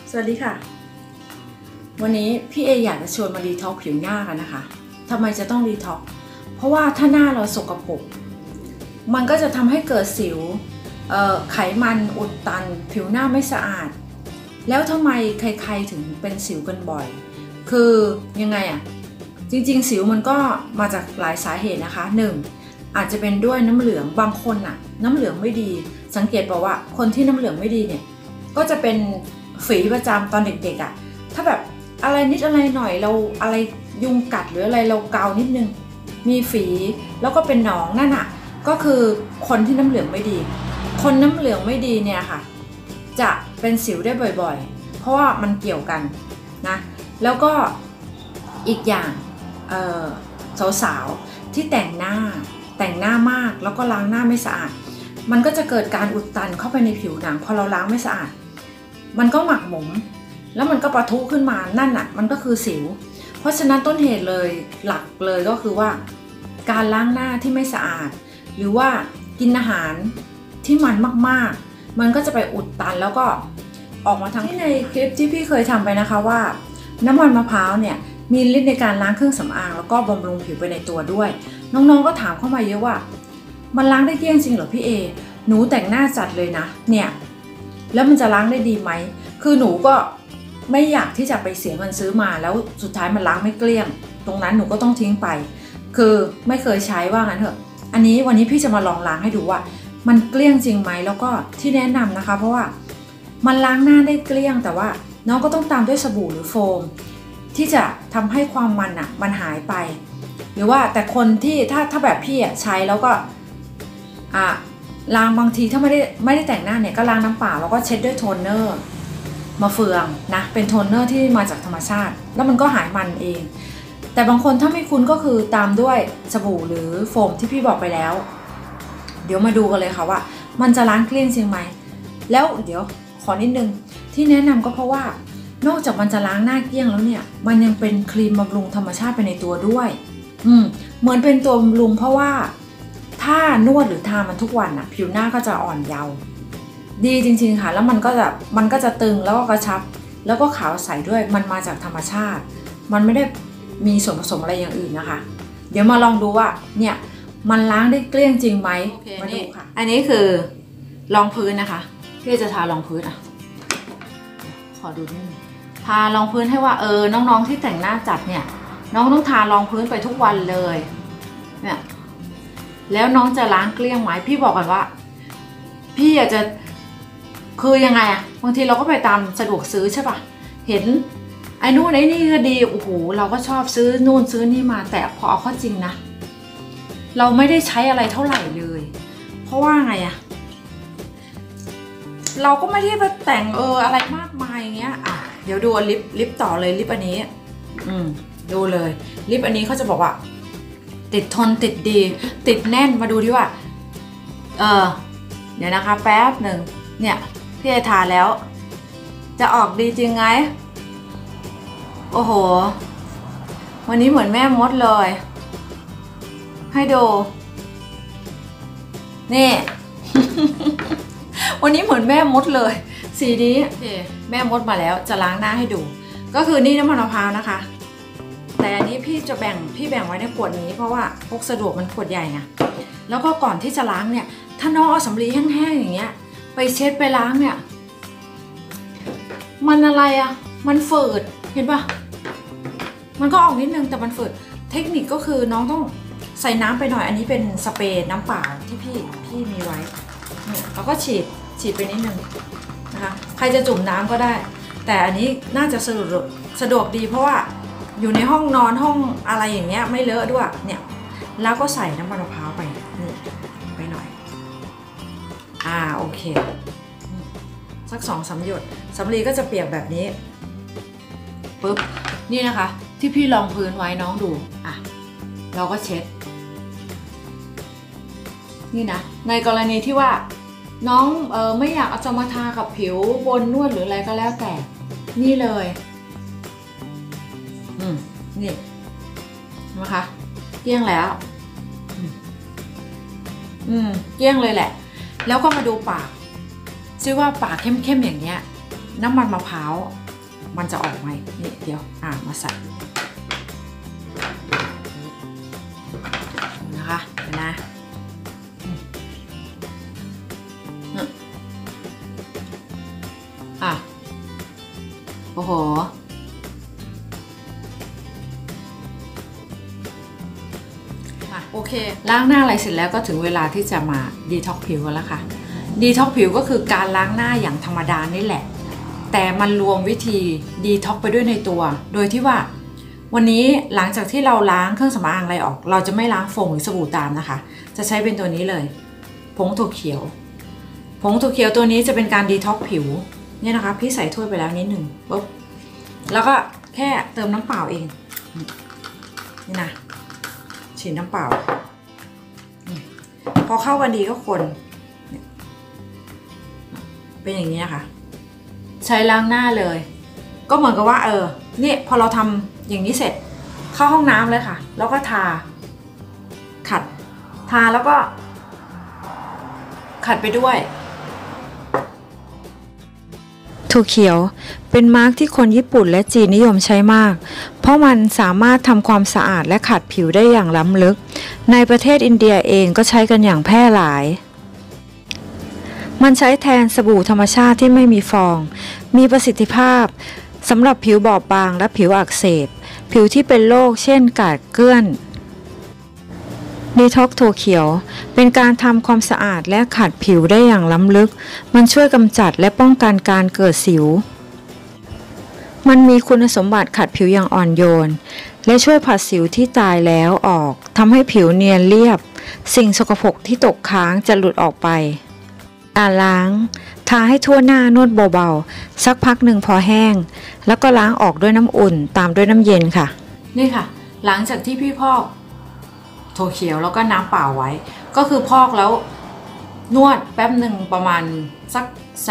สวัสดีค่ะวันนี้พี่เออยากจะชวนมาดีท็อกผิวหน้ากันนะคะทำไมจะต้องดีท็อกเพราะว่าถ้าหน้าเราสกปรกมันก็จะทำให้เกิดสิวไขมันอุดตันผิวหน้าไม่สะอาดแล้วทำไมใครๆถึงเป็นสิวกันบ่อยคือยังไงอะจริงๆสิวมันก็มาจากหลายสาเหตุนะคะ1อาจจะเป็นด้วยน้ำเหลืองบางคนอะน้ำเหลืองไม่ดีสังเกตบอกว่าคนที่น้ำเหลืองไม่ดีเนี่ยก็จะเป็นฝีประจำตอนเด็กๆอะถ้าแบบอะไรนิดอะไรหน่อยเราอะไรยุงกัดหรืออะไรเราเกานิดนึงมีฝีแล้วก็เป็นหนองนั่นอะก็คือคนที่น้ำเหลืองไม่ดีคนน้ำเหลืองไม่ดีเนี่ยค่ะจะเป็นสิวได้บ่อยๆเพราะว่ามันเกี่ยวกันนะแล้วก็อีกอย่างสาวๆที่แต่งหน้ามากแล้วก็ล้างหน้าไม่สะอาดมันก็จะเกิดการอุดตันเข้าไปในผิวหนังพอเราล้างไม่สะอาดมันก็หมักหมมแล้วมันก็ปะทุขึ้นมานั่นน่ะมันก็คือสิวเพราะฉะนั้นต้นเหตุเลยหลักเลยก็คือว่าการล้างหน้าที่ไม่สะอาดหรือว่ากินอาหารที่มันมากๆมันก็จะไปอุดตันแล้วก็ออกมาทั้งที่ในคลิปที่พี่เคยทำไปนะคะว่าน้ำมันมะพร้าวเนี่ยมีฤทธิ์ในการล้างเครื่องสำอางแล้วก็บำรุงผิวไปในตัวด้วยน้องๆก็ถามเข้ามาเยอะว่ามันล้างได้เกลี้ยงจริงเหรอพี่เอหนูแต่งหน้าจัดเลยนะเนี่ยแล้วมันจะล้างได้ดีไหมคือหนูก็ไม่อยากที่จะไปเสียเงินซื้อมาแล้วสุดท้ายมันล้างไม่เกลี้ยงตรงนั้นหนูก็ต้องทิ้งไปคือไม่เคยใช้ว่างั้นเถอะอันนี้วันนี้พี่จะมาลองล้างให้ดูว่ามันเกลี้ยงจริงไหมแล้วก็ที่แนะนำนะคะเพราะว่ามันล้างหน้าได้เกลี้ยงแต่ว่าน้องก็ต้องตามด้วยสบู่หรือโฟมที่จะทำให้ความมันอ่ะมันหายไปหรือว่าแต่คนที่ถ้าแบบพี่อ่ะใช้แล้วก็ล้างบางทีถ้าไม่ได้แต่งหน้าเนี่ยก็ล้างน้ำเปล่าแล้วก็เช็ดด้วยโทนเนอร์มะเฟืองนะเป็นโทนเนอร์ที่มาจากธรรมชาติแล้วมันก็หายมันเองแต่บางคนถ้าไม่คุ้นก็คือตามด้วยสบู่หรือโฟมที่พี่บอกไปแล้วเดี๋ยวมาดูกันเลยค่ะว่ามันจะล้างเกลี้ยงจริงไหมแล้วเดี๋ยวขอนิดนึงที่แนะนำก็เพราะว่านอกจากมันจะล้างหน้าเกลี้ยงแล้วเนี่ยมันยังเป็นครีมบำรุงธรรมชาติไปในตัวด้วยเหมือนเป็นตัวบำรุงเพราะว่าถ้านวดหรือทามันทุกวันอะผิวหน้าก็จะอ่อนเยาว์ดีจริงๆค่ะแล้วมันก็จะตึงแล้วก็กระชับแล้วก็ขาวใสด้วยมันมาจากธรรมชาติมันไม่ได้มีส่วนผสมอะไรอย่างอื่นนะคะเดี๋ยวมาลองดูว่าเนี่ยมันล้างได้เกลี้ยงจริงไหมมาดูค่ะอันนี้คือรองพื้นนะคะพี่จะทารองพื้นอ่ะขอดูนิดนึงทารองพื้นให้ว่าน้องๆที่แต่งหน้าจัดเนี่ยน้องต้องทารองพื้นไปทุกวันเลยเนี่ยแล้วน้องจะล้างเกลี้ยงไหมพี่บอกกันว่าพี่อยากจะคือยังไงอะบางทีเราก็ไปตามสะดวกซื้อใช่ปะเห็นไอ้นู่นไอ้นี่ก็ดีโอ้โหเราก็ชอบซื้อนู่นซื้อนี่มาแต่พอเอาเข้าจริงนะเราไม่ได้ใช้อะไรเท่าไหร่เลยเพราะว่าไงอะเราก็ไม่ได้ไปแต่งอะไรมากมายอย่างเงี้ยเดี๋ยวดูลิปต่อเลยลิปอันนี้ดูเลยลิปอันนี้เขาจะบอกว่าติดทนติดดีติดแน่นมาดูดิว่าเดี๋ยวนะคะแป๊บหนึ่งเนี่ยพี่ทาแล้วจะออกดีจริงไงโอ้โหวันนี้เหมือนแม่มดเลยให้ดูนี่ วันนี้เหมือนแม่มดเลยสีนี้แม่มดมาแล้วจะล้างหน้าให้ดูก็คือนี่น้ำมันมะพร้าวนะคะแต่อันนี้พี่แบ่งไว้ในขวดนี้เพราะว่าพกสะดวกมันขวดใหญ่ไงแล้วก็ก่อนที่จะล้างเนี่ยถ้าน้องเอาสำลีแห้งๆอย่างเงี้ยไปเช็ดไปล้างเนี่ยมันอะไรอะมันฝืดเห็นปะมันก็ออกนิดนึงแต่มันฝืดเทคนิคก็คือน้องต้องใส่น้ำไปหน่อยอันนี้เป็นสเปรย์น้ำเปล่าที่พี่มีไว้เนี่ยแล้วก็ฉีดไปนิดนึงนะคะใครจะจุ่มน้ำก็ได้แต่อันนี้น่าจะสะดวกดีเพราะว่าอยู่ในห้องนอนห้องอะไรอย่างเงี้ยไม่เลอะด้วยเนี่ยแล้วก็ใส่น้ำมันมะพร้าวไปนี่ไปหน่อยโอเคสัก2-3 หยดสำลีก็จะเปียกแบบนี้ปุ๊บนี่นะคะที่พี่รองพื้นไว้น้องดูเราก็เช็ดนี่นะในกรณีที่ว่าน้องไม่อยากเอาจะมาทากับผิวบนนวดหรืออะไรก็แล้วแต่นี่เลยนี่นะคะเกลี้ยงแล้วเกลี้ยงเลยแหละแล้วก็มาดูปากซิว่าปากเข้มๆอย่างเงี้ยน้ำมันมะพร้าวมันจะออกไหมนี่เดี๋ยวมาใส่นะคะเห็นนะโอ้โหโอเคล้างหน้าอะไรเสร็จแล้วก็ถึงเวลาที่จะมาดีท็อกผิวกันแล้วค่ะดีท็อกผิวก็คือการล้างหน้าอย่างธรรมดานี่แหละแต่มันรวมวิธีดีท็อกไปด้วยในตัวโดยที่ว่าวันนี้หลังจากที่เราล้างเครื่องสำอางอะไรออกเราจะไม่ล้างโฟมหรือสบู่ตามนะคะจะใช้เป็นตัวนี้เลยผงถั่วเขียวผงถั่วเขียวตัวนี้จะเป็นการดีท็อกผิวเนี่ยนะคะพี่ใส่ถ้วยไปแล้วนิดหนึ่งปุ๊บแล้วก็แค่เติมน้ำเปล่าเองนี่นะฉีดน้ำเปล่าพอเข้ากันดีก็คนเป็นอย่างนี้นะคะใช้ล้างหน้าเลยก็เหมือนกับว่านี่พอเราทำอย่างนี้เสร็จเข้าห้องน้ำเลยค่ะแล้วก็ทาแล้วก็ขัดไปด้วยถั่วเขียวเป็นมาร์กที่คนญี่ปุ่นและจีนนิยมใช้มากเพราะมันสามารถทำความสะอาดและขัดผิวได้อย่างล้ำลึกในประเทศอินเดียเองก็ใช้กันอย่างแพร่หลายมันใช้แทนสบู่ธรรมชาติที่ไม่มีฟองมีประสิทธิภาพสำหรับผิวบอบบางและผิวอักเสบผิวที่เป็นโรคเช่นกาดเกลื่อนดีท็อกถั่วเขียวเป็นการทำความสะอาดและขัดผิวได้อย่างล้ำลึกมันช่วยกำจัดและป้องกันการเกิดสิวมันมีคุณสมบัติขัดผิวอย่างอ่อนโยนและช่วยผัดสิวที่ตายแล้วออกทำให้ผิวเนียนเรียบสิ่งสกปรกที่ตกค้างจะหลุดออกไปการล้างทาให้ทั่วหน้านวดเบาๆสักพักหนึ่งพอแห้งแล้วก็ล้างออกด้วยน้ำอุ่นตามด้วยน้ำเย็นค่ะนี่ค่ะหลังจากที่พี่พอกถั่วเขียวแล้วก็น้ำเปล่าไว้ก็คือพอกแล้วนวดแป๊บหนึ่งประมาณสัก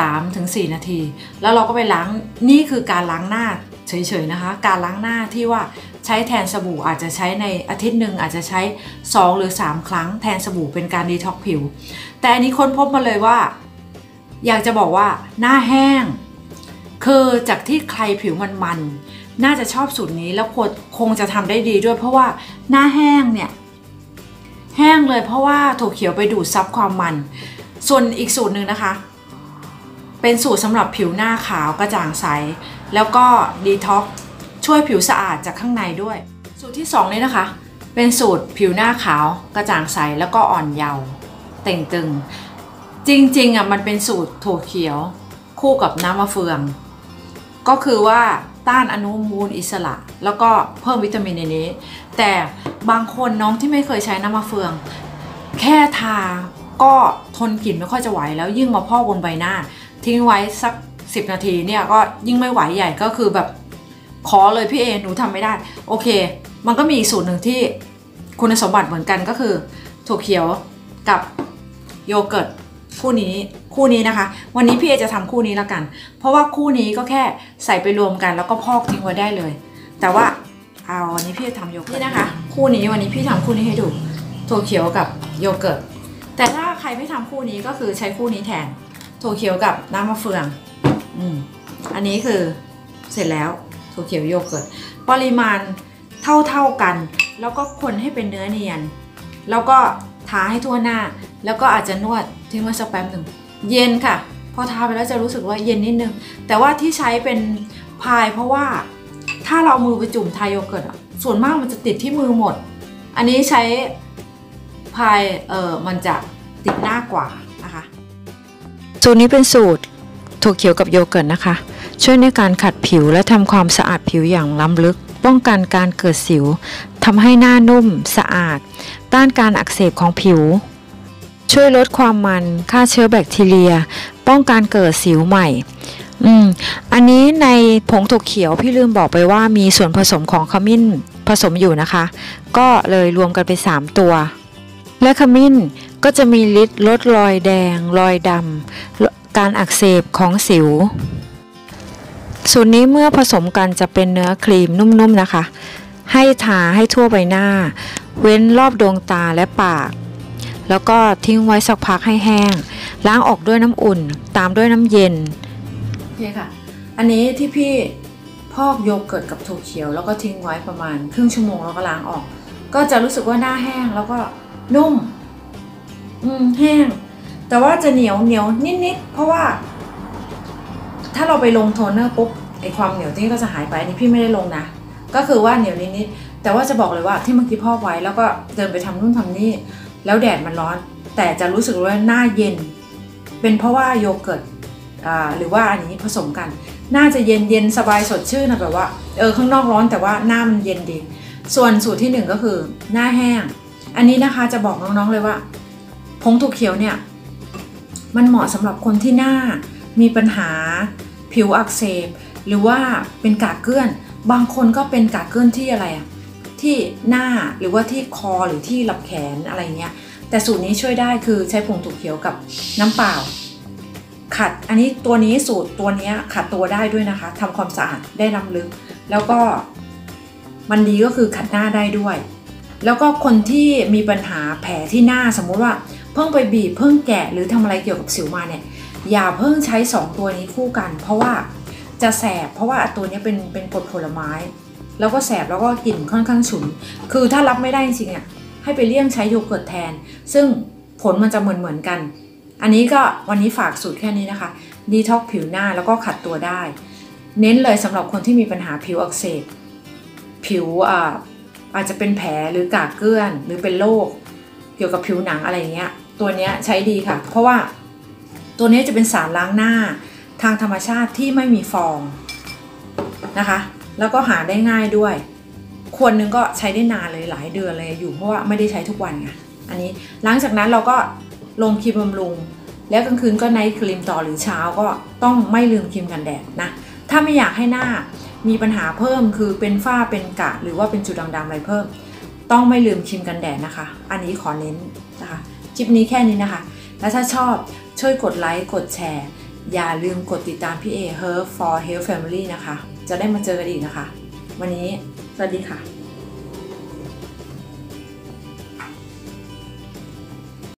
3-4 นาทีแล้วเราก็ไปล้างนี่คือการล้างหน้าเฉยๆนะคะการล้างหน้าที่ว่าใช้แทนสบู่อาจจะใช้ในอาทิตย์หนึ่งอาจจะใช้2 หรือ 3 ครั้งแทนสบู่เป็นการดีท็อกผิวแต่อันนี้ค้นพบมาเลยว่าอยากจะบอกว่าหน้าแห้งคือจากที่ใครผิวมันน่าจะชอบสูตรนี้แล้วคงจะทำได้ดีด้วยเพราะว่าหน้าแห้งเนี่ยแห้งเลยเพราะว่าถั่วเขียวไปดูดซับความมันส่วนอีกสูตรหนึ่งนะคะเป็นสูตรสำหรับผิวหน้าขาวกระจ่างใสแล้วก็ดีท็อกช่วยผิวสะอาดจากข้างในด้วยสูตรที่2นี้นะคะเป็นสูตรผิวหน้าขาวกระจ่างใสแล้วก็อ่อนเยาว์เต่งตึงจริงๆมันเป็นสูตรถั่วเขียวคู่กับน้ำมะเฟืองก็คือว่าต้านอนุมูลอิสระแล้วก็เพิ่มวิตามินในนี้แต่บางคนน้องที่ไม่เคยใช้น้ำมะเฟืองแค่ทาก็ทนกลิ่นไม่ค่อยจะไหวแล้วยิ่งมาพอกบนใบหน้าทิ้งไว้สัก10 นาทีเนี่ยก็ยิ่งไม่ไหวใหญ่ก็คือแบบขอเลยพี่เอหนูทำไม่ได้โอเคมันก็มีอีกสูตรหนึ่งที่คุณสมบัติเหมือนกันก็คือถั่วเขียวกับโยเกิร์ตคู่นี้นะคะวันนี้พี่เอจะทำคู่นี้แล้วกันเพราะว่าคู่นี้ก็แค่ใส่ไปรวมกันแล้วก็พอกทิ้งไว้ได้เลยแต่ว่าวันนี้พี่จะทำโยเกิร์ตนี่นะคะคู่นี้วันนี้พี่ทำคู่นี้ให้ดูถั่วเขียวกับโยเกิร์ตแต่ถ้าใครไม่ทำคู่นี้ก็คือใช้คู่นี้แทนถั่วเขียวกับน้ำมะเฟืองอันนี้คือเสร็จแล้วถั่วเขียวโยเกิร์ตปริมาณเท่ากันแล้วก็คนให้เป็นเนื้อเนียนแล้วก็ทาให้ทั่วหน้าแล้วก็อาจจะนวดทิ้งไว้สักแป๊บหนึ่งเย็นค่ะพอทาไปแล้วจะรู้สึกว่าเย็นนิดนึงแต่ว่าที่ใช้เป็นพายเพราะว่าถ้าเรามือไปจุ่มทาโยเกิร์ตส่วนมากมันจะติดที่มือหมดอันนี้ใช้พายมันจะติดหน้ากว่านะคะสูตรนี้เป็นสูตรถั่วเขียวกับโยเกิร์ตนะคะช่วยในการขัดผิวและทำความสะอาดผิวอย่างล้ำลึกป้องกันการเกิดสิวทำให้หน้านุ่มสะอาดต้านการอักเสบของผิวช่วยลดความมันฆ่าเชื้อแบคทีเรียป้องกันเกิดสิวใหม่อันนี้ในผงถั่วเขียวพี่ลืมบอกไปว่ามีส่วนผสมของขมิ้นผสมอยู่นะคะก็เลยรวมกันเป็น3 ตัวและขมิ้นก็จะมีฤทธิ์ลดรอยแดงรอยดำการอักเสบของสิวส่วนนี้เมื่อผสมกันจะเป็นเนื้อครีมนุ่มๆนะคะให้ทาให้ทั่วใบหน้าเว้นรอบดวงตาและปากแล้วก็ทิ้งไว้สักพักให้แห้งล้างออกด้วยน้ำอุ่นตามด้วยน้ำเย็นโอเคค่ะอันนี้ที่พี่พอกโยเกิร์ตกับถั่วเขียวแล้วก็ทิ้งไว้ประมาณครึ่งชั่วโมงแล้วก็ล้างออกก็จะรู้สึกว่าหน้าแห้งแล้วก็นุ่มแห้งแต่ว่าจะเหนียวนิดๆเพราะว่าถ้าเราไปลงโทนเนอร์ปุ๊บไอความเหนียวนี่ก็จะหายไปอันนี้พี่ไม่ได้ลงนะก็คือว่าเหนียวนิดๆแต่ว่าจะบอกเลยว่าที่เมื่อกี้พอกไว้แล้วก็เดินไปทำนู่นทำนี่แล้วแดดมันร้อนแต่จะรู้สึกว่าหน้าเย็นเป็นเพราะว่าโยเกิร์ตหรือว่าอันนี้ผสมกันน่าจะเย็นสบายสดชื่นนะแบบว่าข้างนอกร้อนแต่ว่าหน้ามันเย็นดีส่วนสูตรที่1ก็คือหน้าแห้งอันนี้นะคะจะบอกน้องๆเลยว่าผงถั่วเขียวเนี่ยมันเหมาะสำหรับคนที่หน้ามีปัญหาผิวอักเสบหรือว่าเป็นกากเกลื่อนบางคนก็เป็นกากเกลื่อนที่อะไรที่หน้าหรือว่าที่คอหรือที่ลำแขนอะไรเงี้ยแต่สูตรนี้ช่วยได้คือใช้ผงถั่วเขียวกับน้ำเปล่าขัดอันนี้สูตรตัวนี้ขัดตัวได้ด้วยนะคะทำความสะอาดได้ล้ำลึกแล้วก็มันดีก็คือขัดหน้าได้ด้วยแล้วก็คนที่มีปัญหาแผลที่หน้าสมมุติว่าเพิ่งไปบีบเพิ่งแกะหรือทำอะไรเกี่ยวกับสิวมาเนี่ยอย่าเพิ่งใช้2ตัวนี้คู่กันเพราะว่าจะแสบเพราะว่าตัวนี้เป็นกรดผลไม้แล้วก็แสบแล้วก็กลิ่นค่อนข้างฉุนคือถ้ารับไม่ได้จริงๆให้ไปเลี่ยงใช้โยเกิร์ตแทนซึ่งผลมันจะเหมือนกันอันนี้ก็วันนี้ฝากสูตรแค่นี้นะคะดีท็อกผิวหน้าแล้วก็ขัดตัวได้เน้นเลยสำหรับคนที่มีปัญหาผิวอักเสบผิวอาจจะเป็นแผลหรือกากเกลื่อนหรือเป็นโรคเกี่ยวกับผิวหนังอะไรเงี้ยตัวนี้ใช้ดีค่ะเพราะว่าตัวนี้จะเป็นสารล้างหน้าทางธรรมชาติที่ไม่มีฟองนะคะแล้วก็หาได้ง่ายด้วยขวดนึงก็ใช้ได้นานเลยหลายเดือนเลยอยู่เพราะว่าไม่ได้ใช้ทุกวันไงอันนี้หลังจากนั้นเราก็ลงครีมบำรุงแล้วกลางคืนก็ไนท์ครีมต่อหรือเช้าก็ต้องไม่ลืมครีมกันแดดนะถ้าไม่อยากให้หน้ามีปัญหาเพิ่มคือเป็นฝ้าเป็นกระหรือว่าเป็นจุดด่างๆอะไรเพิ่มต้องไม่ลืมครีมกันแดดนะคะอันนี้ขอเน้นนะคะคลิปนี้แค่นี้นะคะแล้วถ้าชอบช่วยกดไลค์กดแชร์อย่าลืมกดติดตามพี่เอ Herb for Health Family นะคะจะได้มาเจอกันอีกนะคะวันนี้สวัสดีค่ะ